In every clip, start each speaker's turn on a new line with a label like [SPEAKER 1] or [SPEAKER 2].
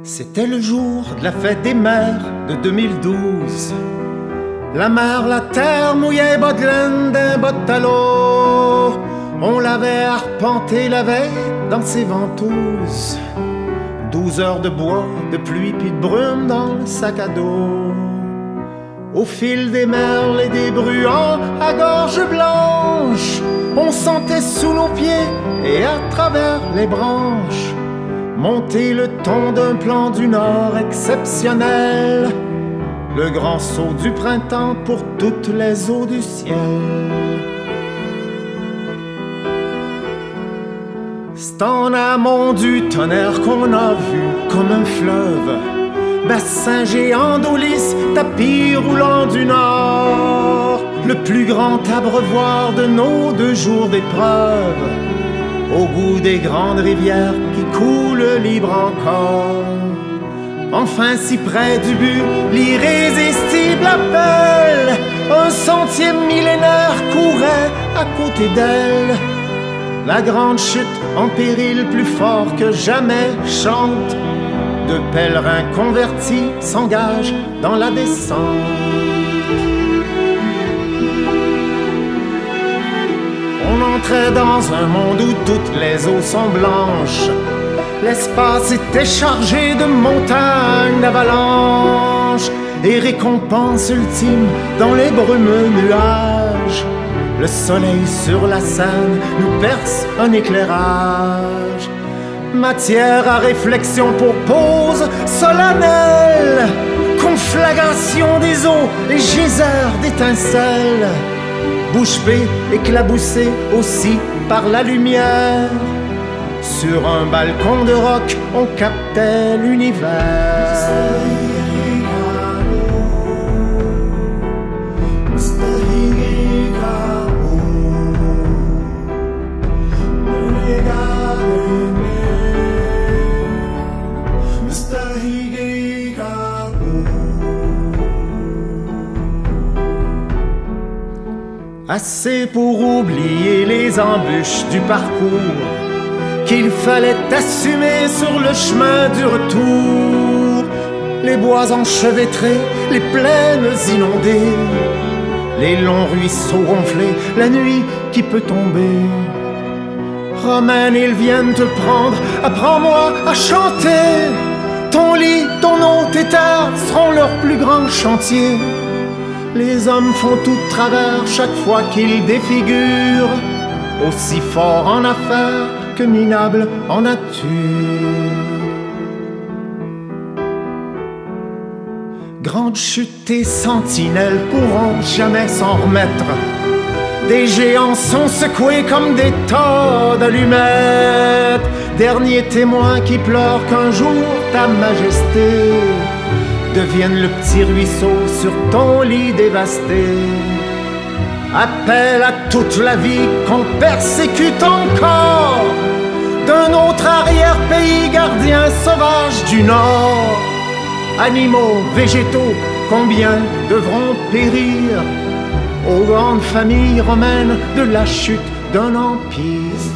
[SPEAKER 1] C'était le jour de la fête des mères de 2012. La mer, la terre mouillait bas de laine d'un botte à l'eau. On l'avait arpenté la veille dans ses ventouses. 12 heures de bois, de pluie puis de brume dans le sac à dos. Au fil des merles et des bruants à gorge blanche, on sentait sous nos pieds et à travers les branches monter le ton d'un plan du Nord exceptionnel, le grand saut du printemps pour toutes les eaux du ciel. C'est en amont du tonnerre qu'on a vu comme un fleuve, bassin géant d'eau lisse, tapis roulant du Nord, le plus grand abreuvoir de nos 2 jours d'épreuve, au bout des grandes rivières qui coulent libres encore. Enfin si près du but, l'irrésistible appel, un sentier millénaire courait à côté d'elle. La grande chute en péril plus fort que jamais chante, de pèlerins convertis s'engagent dans la descente. On entrait dans un monde où toutes les eaux sont blanches. L'espace était chargé de montagnes, d'avalanches et récompenses ultimes dans les brumeux nuages. Le soleil sur la Seine nous perce un éclairage, matière à réflexion pour pause solennelle, conflagration des eaux et geysers d'étincelles, bouche bée éclaboussée aussi par la lumière. Sur un balcon de roc, on captait l'univers. Assez pour oublier les embûches du parcours qu'il fallait assumer sur le chemin du retour. Les bois enchevêtrés, les plaines inondées, les longs ruisseaux gonflés, la nuit qui peut tomber. Romaine, ils viennent te prendre, apprends-moi à chanter. Ton lit, ton eau, tes terres seront leurs plus grands chantiers. Les hommes font tout de travers chaque fois qu'ils défigurent, aussi fort en affaires que minable en nature. Grande chute et sentinelles pourront jamais s'en remettre. Des géants sont secoués comme des tas d'allumettes. Dernier témoin qui pleure qu'un jour ta majesté devienne le petit ruisseau sur ton lit dévasté. Appel à toute la vie qu'on persécute encore, d'un autre arrière-pays gardien sauvage du Nord. Animaux, végétaux, combien devront périr aux grandes familles romaines de la chute d'un empire.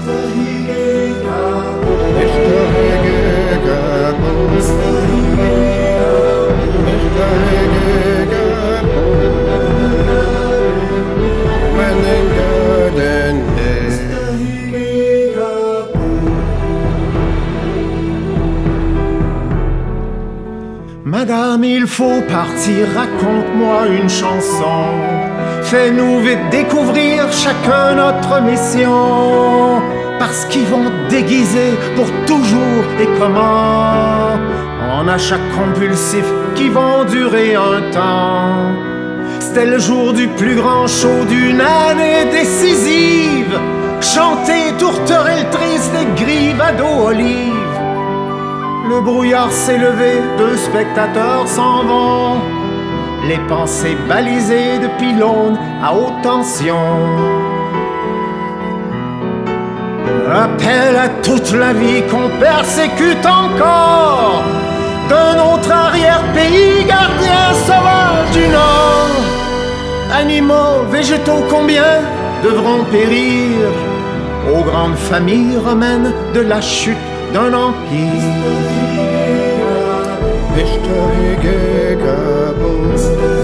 [SPEAKER 1] Madame, il faut partir, raconte-moi une chanson. Fais-nous vite découvrir chacun notre mission, parce qu'ils vont déguiser pour toujours et comment en achats compulsifs qui vont durer un temps. C'était le jour du plus grand show d'une année décisive, chanter, tourterelle triste et grive à dos olive. Le brouillard s'est levé, 2 spectateurs s'en vont, les pensées balisées de pylônes à haute tension. Appel à toute la vie qu'on persécute encore, d'un autre arrière-pays gardien sauvage du Nord. Animaux, végétaux, combien devront périr aux grandes familles romaines de la chute d'un empire.
[SPEAKER 2] Mr. Higgaboo.